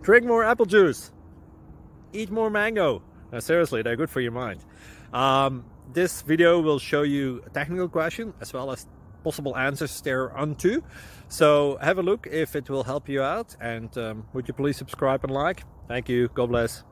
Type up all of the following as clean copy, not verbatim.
Drink more apple juice. Eat more mango. No, seriously, they're good for your mind. This video will show you a technical question as well as possible answers thereunto. So have a look if it will help you out, and would you please subscribe and like? Thank you. God bless.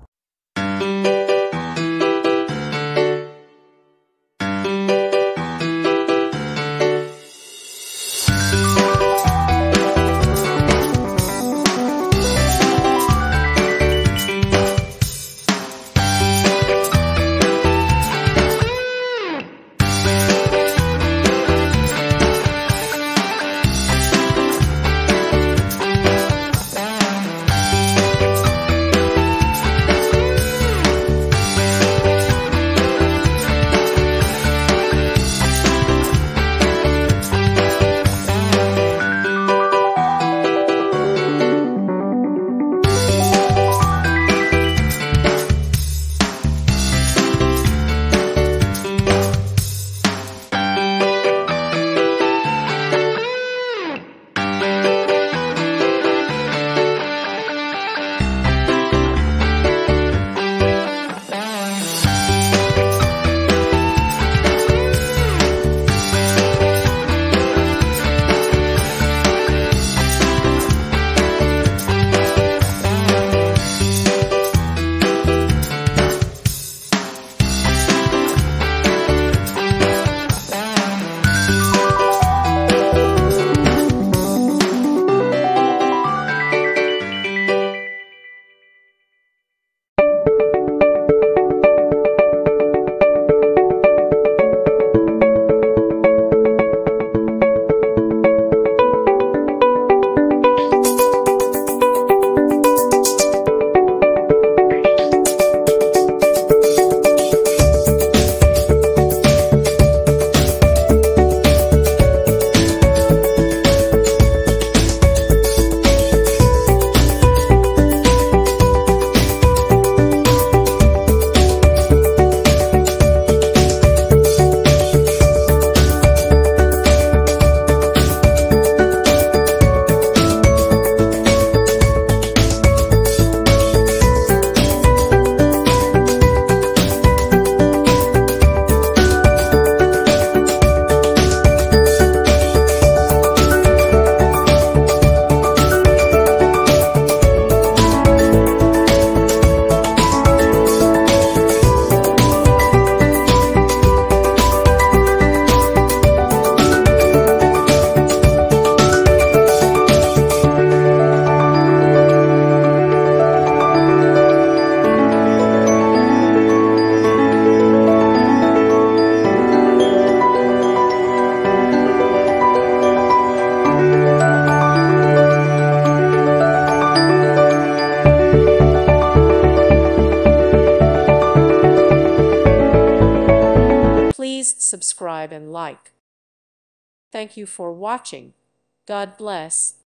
Please subscribe and like. Thank you for watching. God bless.